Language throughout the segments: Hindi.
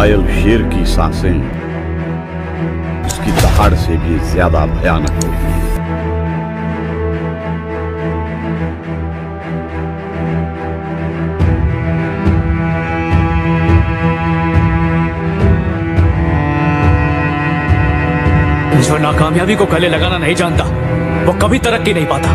घायल शेर की सांसें उसकी दहाड़ से भी ज्यादा भयानक होती हैं। जो नाकामयाबी को गले लगाना नहीं जानता वो कभी तरक्की नहीं पाता।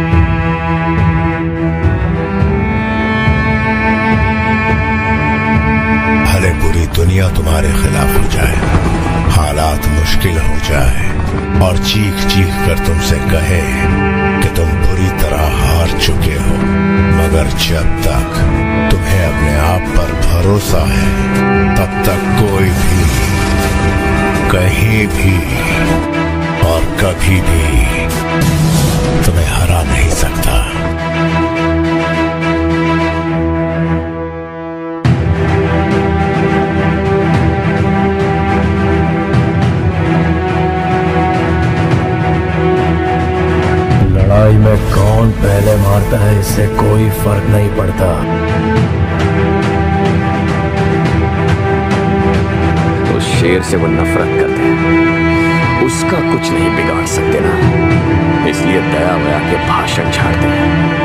भले पूरी दुनिया तुम्हारे खिलाफ हो जाए, हालात मुश्किल हो जाए और चीख चीख कर तुमसे कहे कि तुम बुरी तरह हार चुके हो, मगर जब तक तुम्हें अपने आप पर भरोसा है तब तक कोई भी कहीं भी और कभी भी तुम्हें हरा नहीं सकता। लड़ाई में कौन पहले मारता है इससे कोई फर्क नहीं पड़ता। उस शेर से वो नफरत करते हैं, उसका कुछ नहीं बिगाड़ सकते ना, इसलिए दया वया के भाषण झाड़ते हैं।